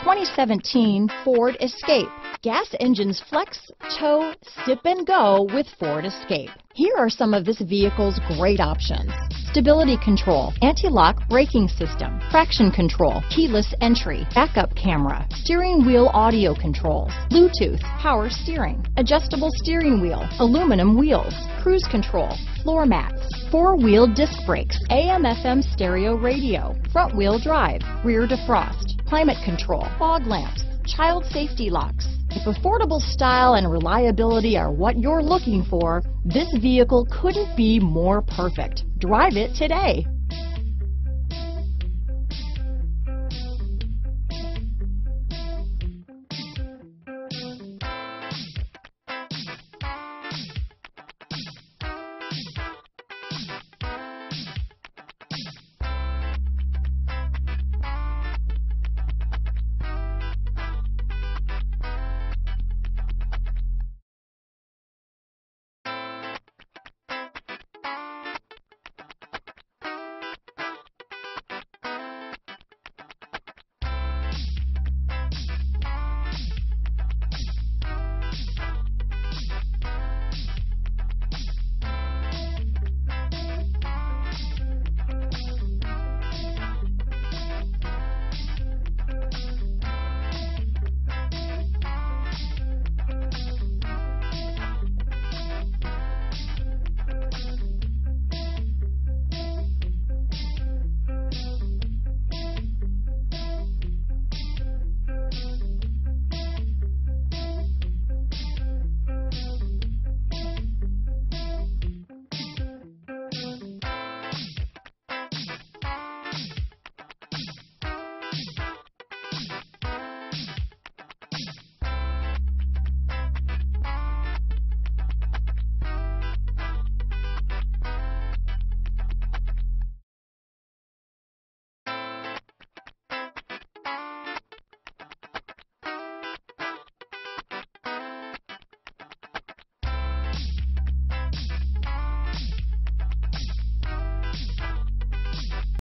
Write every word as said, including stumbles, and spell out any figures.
twenty seventeen Ford Escape. Gas engines flex, tow, sip and go with Ford Escape. Here are some of this vehicle's great options: stability control, anti-lock braking system, traction control, keyless entry, backup camera, steering wheel audio controls, Bluetooth, power steering, adjustable steering wheel, aluminum wheels, cruise control, floor mats, four-wheel disc brakes, A M F M stereo radio, front-wheel drive, rear defrost, climate control, fog lamps, child safety locks. If affordable style and reliability are what you're looking for, this vehicle couldn't be more perfect. Drive it today.